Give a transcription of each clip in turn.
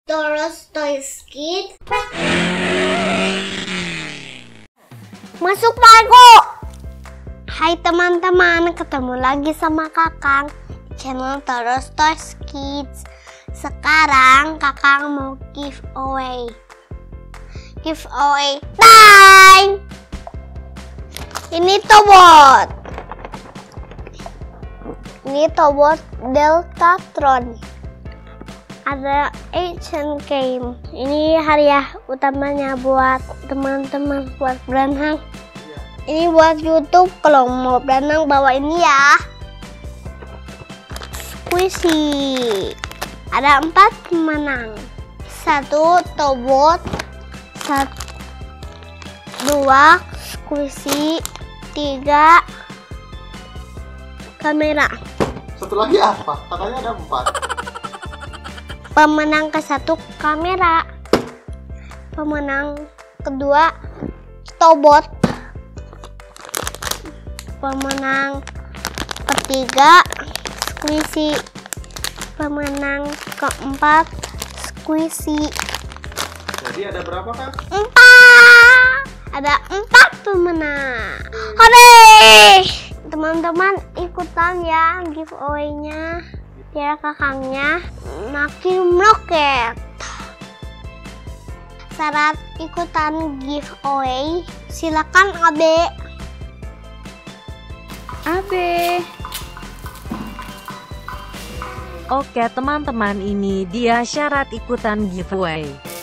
Toros Toys Kids. Masuk Pak Eko. Hai teman-teman, ketemu lagi sama Kakang di channel Toros Toys Kids. Sekarang Kakang mau giveaway. Giveaway time. Ini Tobot. Ini Tobot Deltatron. Ada Asian Game. Ini hadiah utamanya buat teman-teman buat berenang. Ini buat YouTube, kalau mau berenang bawa ini ya. Squishy. Ada 4 pemenang. 1 Tobot, 2 Squishy, 3 kamera. Satu lagi apa? Katanya ada 4. Pemenang ke-1 kamera. Pemenang kedua Tobot. Pemenang ketiga Squishy. Pemenang keempat Squishy. Jadi ada berapa, Kak? 4. Ada 4 pemenang. Hore! Teman-teman ikutan ya giveaway-nya. Biar kakangnya makin meroket. Syarat ikutan giveaway, silakan Abe. Oke teman-teman, ini dia syarat ikutan giveaway.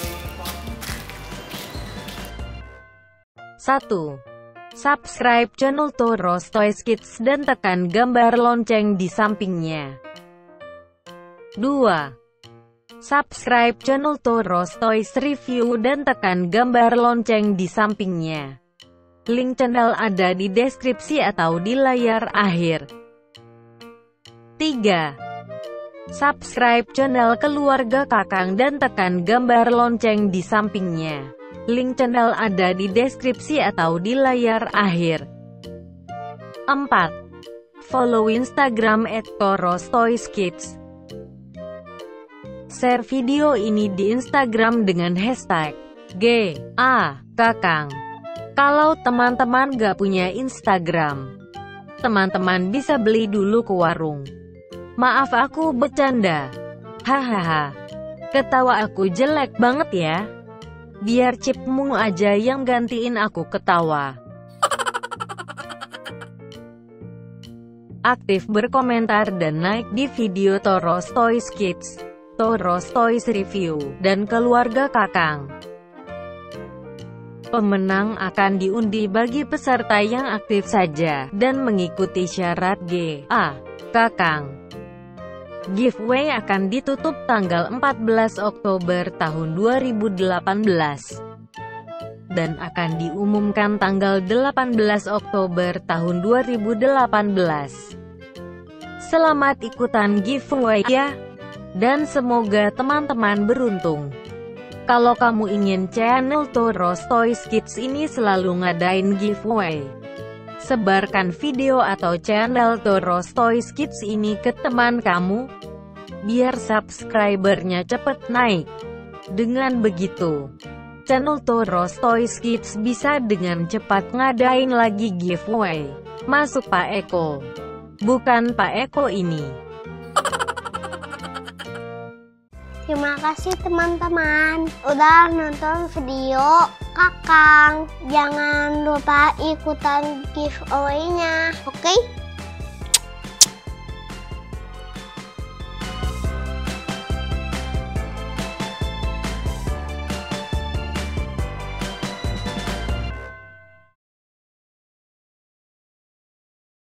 1. Subscribe channel Toros Toys Kids dan tekan gambar lonceng di sampingnya. 2. Subscribe channel Toros Toys Review dan tekan gambar lonceng di sampingnya. Link channel ada di deskripsi atau di layar akhir. 3. Subscribe channel Keluarga Kakang dan tekan gambar lonceng di sampingnya. Link channel ada di deskripsi atau di layar akhir. 4. Follow Instagram @torostoyskids. Share video ini di Instagram dengan hashtag #GAKAKANG. Kalau teman-teman gak punya Instagram, teman-teman bisa beli dulu ke warung. Maaf aku bercanda. Hahaha. Ketawa aku jelek banget ya. Biar chipmu aja yang gantiin aku ketawa. Aktif berkomentar dan like di video Toros Toys Kids, Toros Toys Review, dan Keluarga Kakang. Pemenang akan diundi bagi peserta yang aktif saja dan mengikuti syarat Kakang. Giveaway akan ditutup tanggal 14 Oktober tahun 2018 dan akan diumumkan tanggal 18 Oktober tahun 2018. Selamat ikutan giveaway ya, dan semoga teman-teman beruntung. Kalau kamu ingin channel Toros Toys Kids ini selalu ngadain giveaway, sebarkan video atau channel Toros Toys Kids ini ke teman kamu, biar subscribernya cepet naik. Dengan begitu, channel Toros Toys Kids bisa dengan cepat ngadain lagi giveaway. Masuk Pak Eko. Bukan Pak Eko ini. Terima kasih teman-teman udah nonton video Kakang. Jangan lupa ikutan giveaway-nya, oke?